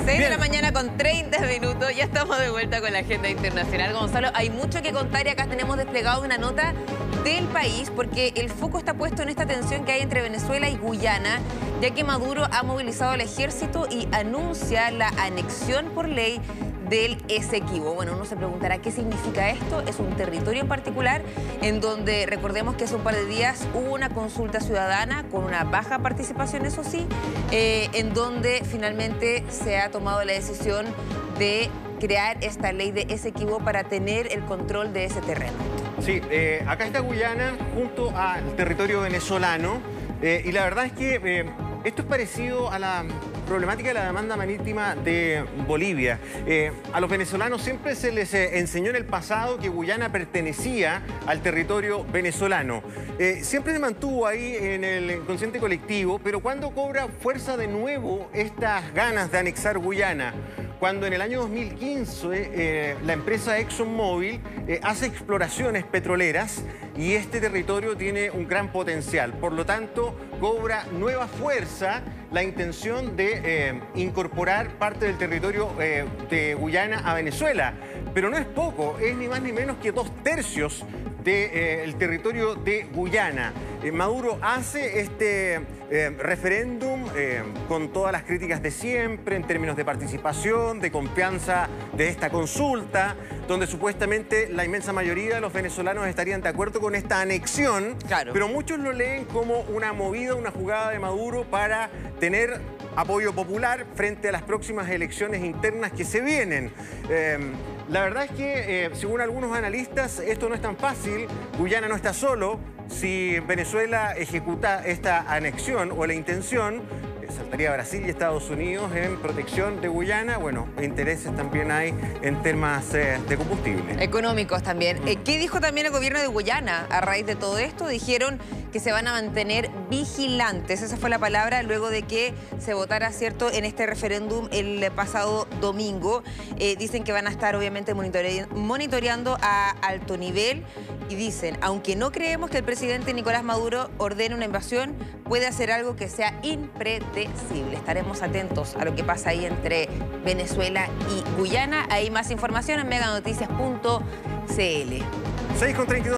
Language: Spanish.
6 de la mañana con 30 minutos, ya estamos de vuelta con la agenda internacional. Gonzalo, hay mucho que contar y acá tenemos desplegado una nota del país porque el foco está puesto en esta tensión que hay entre Venezuela y Guyana, ya que Maduro ha movilizado al ejército y anuncia la anexión por ley del Esequibo. Bueno, uno se preguntará qué significa esto. Es un territorio en particular en donde, recordemos que hace un par de días hubo una consulta ciudadana con una baja participación, eso sí, en donde finalmente se ha tomado la decisión de crear esta ley de Esequibo para tener el control de ese terreno. Sí, acá está Guyana junto al territorio venezolano y la verdad es que esto es parecido a la problemática de la demanda marítima de Bolivia. A los venezolanos siempre se les enseñó en el pasado que Guyana pertenecía al territorio venezolano. Siempre se mantuvo ahí en el inconsciente colectivo, pero cuando cobra fuerza de nuevo estas ganas de anexar Guyana, cuando en el año 2015 la empresa ExxonMobil hace exploraciones petroleras y este territorio tiene un gran potencial. Por lo tanto, cobra nueva fuerza la intención de incorporar parte del territorio de Guyana a Venezuela. Pero no es poco, es ni más ni menos que 2/3 del territorio de Guyana. Maduro hace este referéndum con todas las críticas de siempre en términos de participación, de confianza de esta consulta, donde supuestamente la inmensa mayoría de los venezolanos estarían de acuerdo con esta anexión, claro, pero muchos lo leen como una movida, una jugada de Maduro para tener apoyo popular frente a las próximas elecciones internas que se vienen. La verdad es que, según algunos analistas, esto no es tan fácil. Guyana no está solo. Si Venezuela ejecuta esta anexión o la intención, saltaría Brasil y Estados Unidos en protección de Guyana. Bueno, intereses también hay en temas de combustible. Económicos también. ¿Qué dijo también el gobierno de Guyana a raíz de todo esto? Dijeron que se van a mantener vigilantes. Esa fue la palabra luego de que se votara, ¿cierto?, en este referéndum el pasado domingo. Dicen que van a estar obviamente monitoreando a alto nivel y dicen, aunque no creemos que el presidente Nicolás Maduro ordene una invasión, puede hacer algo que sea impredecible. Estaremos atentos a lo que pasa ahí entre Venezuela y Guyana. Hay más información en meganoticias.cl. 6:32.